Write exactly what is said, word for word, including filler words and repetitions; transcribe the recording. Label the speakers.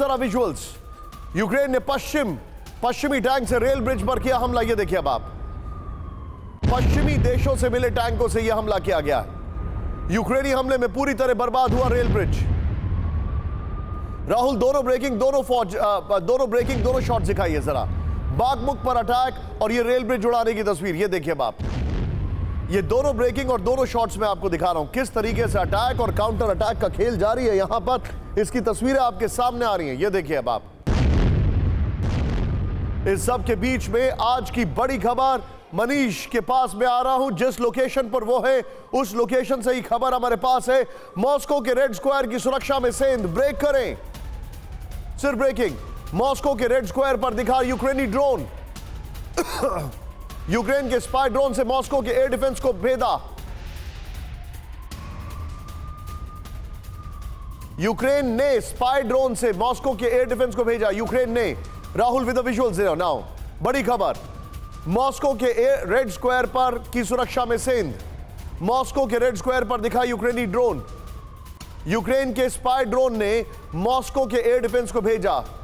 Speaker 1: जरा visuals. Ukraine ने पश्चिम पश्चिमी टैंक से रेल ब्रिज पर किया हमला। ये देखिए अब आप, पश्चिमी देशों से मिले टैंकों से यह हमला किया गया है। यूक्रेनी हमले में पूरी तरह बर्बाद हुआ रेल ब्रिज। राहुल, दोनों ब्रेकिंग दोनों फौज दोनों ब्रेकिंग दोनों शॉट दिखाइए जरा। बागमुख पर अटैक और ये रेल ब्रिज उड़ाने की तस्वीर, ये देखिए अब आप। ये दोनों ब्रेकिंग और दोनों शॉट्स में आपको दिखा रहा हूं किस तरीके से अटैक और काउंटर अटैक का खेल जारी है। यहां पर इसकी तस्वीरें आपके सामने आ रही हैं, ये देखिए अब आप। इस सब के बीच में आज की बड़ी खबर मनीष के पास में आ रहा हूं। जिस लोकेशन पर वो है उस लोकेशन से ही खबर हमारे पास है। मॉस्को के रेड स्क्वायर की सुरक्षा में सेंध। ब्रेक करें, सिर्फ ब्रेकिंग। मॉस्को के रेड स्क्वायर पर दिखा यूक्रेनी ड्रोन। यूक्रेन के स्पाई ड्रोन से मॉस्को के एयर डिफेंस को भेदा। यूक्रेन ने स्पाई ड्रोन से मॉस्को के एयर डिफेंस को भेजा। यूक्रेन ने। Rahul with the visuals now. बड़ी खबर, मॉस्को के रेड स्क्वायर पर की सुरक्षा में सेंध। मॉस्को के रेड स्क्वायर पर दिखा यूक्रेनी ड्रोन। यूक्रेन के स्पाई ड्रोन ने मॉस्को के एयर डिफेंस को भेजा।